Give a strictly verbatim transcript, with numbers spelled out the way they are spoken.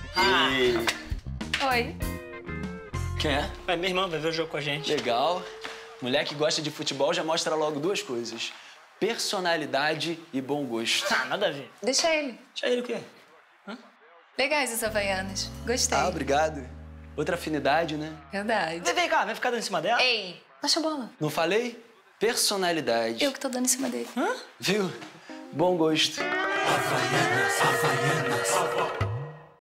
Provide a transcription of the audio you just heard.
Ah. E... Oi. Quem é? É minha irmã, vai ver o jogo com a gente. Legal. Mulher que gosta de futebol já mostra logo duas coisas. Personalidade e bom gosto. Ah, nada a ver. Deixa ele. Deixa ele o quê? Hã? Legais as havaianas. Gostei. Ah, obrigado. Outra afinidade, né? Verdade. Vem, vem cá, vai ficar dando em cima dela? Ei, baixa a bola. Não falei? Personalidade. Eu que tô dando em cima dele. Hã? Viu? Bom gosto. Havaianas, Havaianas.